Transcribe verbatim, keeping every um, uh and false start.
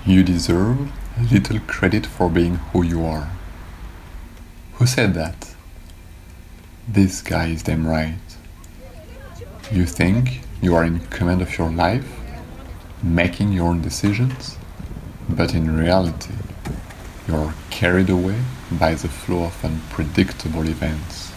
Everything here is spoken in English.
You deserve a little credit for being who you are. Who said that? This guy is damn right. You think you are in command of your life, making your own decisions, but in reality, you're carried away by the flow of unpredictable events.